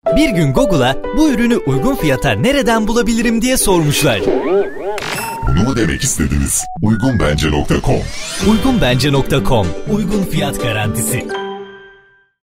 Bir gün Google'a bu ürünü uygun fiyata nereden bulabilirim diye sormuşlar. Bunu mu demek istediniz? Uygunbence.com Uygunbence.com, uygun fiyat garantisi.